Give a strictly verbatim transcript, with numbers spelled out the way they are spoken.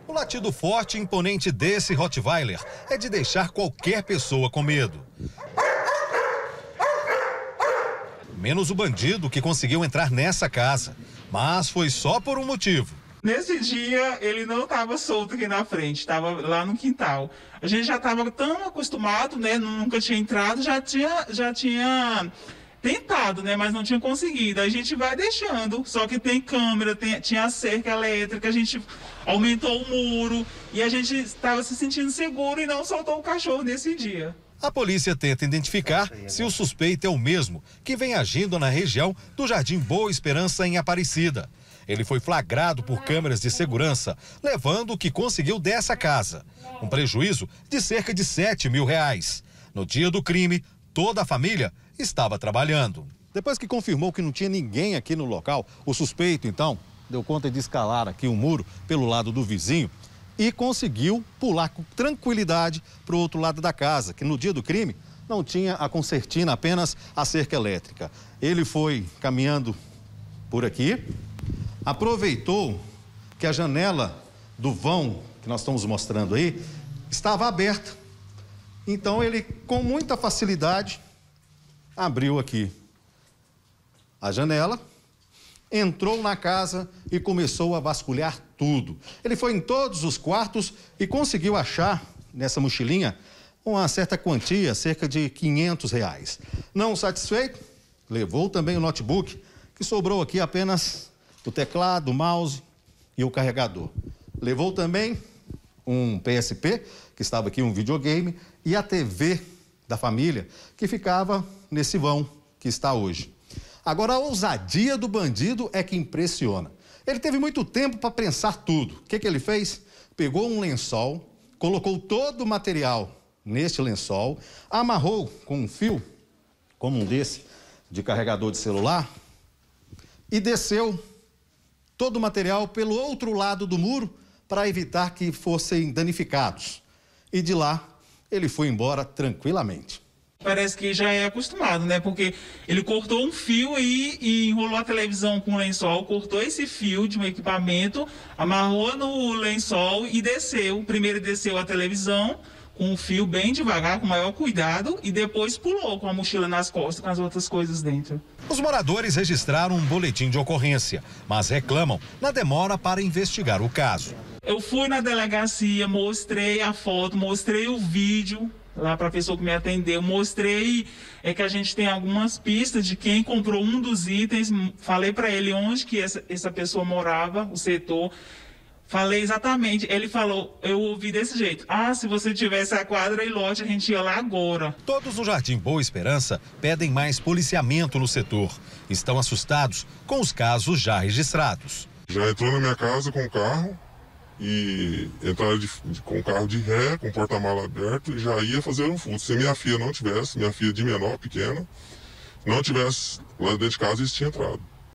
O latido forte e imponente desse Rottweiler é de deixar qualquer pessoa com medo. Menos o bandido que conseguiu entrar nessa casa, mas foi só por um motivo. Nesse dia, ele não estava solto aqui na frente, estava lá no quintal. A gente já estava tão acostumado, né? Nunca tinha entrado, já tinha, já tinha tentado, né? Mas não tinha conseguido. A gente vai deixando, só que tem câmera, tem, tinha a cerca elétrica, a gente aumentou o muro e a gente estava se sentindo seguro e não soltou o cachorro nesse dia. A polícia tenta identificar se o suspeito é o mesmo que vem agindo na região do Jardim Boa Esperança, em Aparecida. Ele foi flagrado por câmeras de segurança, levando o que conseguiu dessa casa. Um prejuízo de cerca de sete mil reais. No dia do crime, toda a família estava trabalhando. Depois que confirmou que não tinha ninguém aqui no local, o suspeito, então, deu conta de escalar aqui um muro pelo lado do vizinho e conseguiu pular com tranquilidade para o outro lado da casa, que no dia do crime não tinha a concertina, apenas a cerca elétrica. Ele foi caminhando por aqui, aproveitou que a janela do vão, que nós estamos mostrando aí, estava aberta. Então ele, com muita facilidade, abriu aqui a janela, entrou na casa e começou a vasculhar tudo. Ele foi em todos os quartos e conseguiu achar, nessa mochilinha, uma certa quantia, cerca de quinhentos reais. Não satisfeito, levou também o notebook, que sobrou aqui apenas o teclado, o mouse e o carregador. Levou também um P S P, que estava aqui, um videogame, e a T V da família, que ficava nesse vão que está hoje. Agora, a ousadia do bandido é que impressiona. Ele teve muito tempo para pensar tudo. O que que ele fez? Pegou um lençol, colocou todo o material neste lençol, amarrou com um fio, como um desse, de carregador de celular, e desceu todo o material pelo outro lado do muro para evitar que fossem danificados. E de lá, ele foi embora tranquilamente. Parece que já é acostumado, né? Porque ele cortou um fio aí e enrolou a televisão com o lençol, cortou esse fio de um equipamento, amarrou no lençol e desceu. Primeiro desceu a televisão com o fio bem devagar, com maior cuidado, e depois pulou com a mochila nas costas, com as outras coisas dentro. Os moradores registraram um boletim de ocorrência, mas reclamam na demora para investigar o caso. Eu fui na delegacia, mostrei a foto, mostrei o vídeo lá para a pessoa que me atendeu, mostrei é que a gente tem algumas pistas de quem comprou um dos itens, falei para ele onde que essa, essa pessoa morava, o setor, falei exatamente, ele falou, eu ouvi desse jeito, ah, se você tivesse a quadra e lote, a gente ia lá agora. Todos no Jardim Boa Esperança pedem mais policiamento no setor, estão assustados com os casos já registrados. Já entrou na minha casa com o carro, e entraram de, de, com o carro de ré, com o porta-mala aberto, e já ia fazer um furto. Se minha filha não tivesse, minha filha de menor, pequena, não tivesse lá dentro de casa, eles tinham entrado.